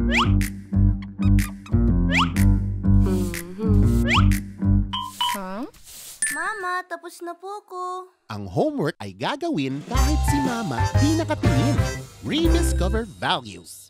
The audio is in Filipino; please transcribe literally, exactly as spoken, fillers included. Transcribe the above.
Huh? Mama, tapos na po ko. Ang homework ay gagawin kahit si Mama di nakatingin. Rebiscover values.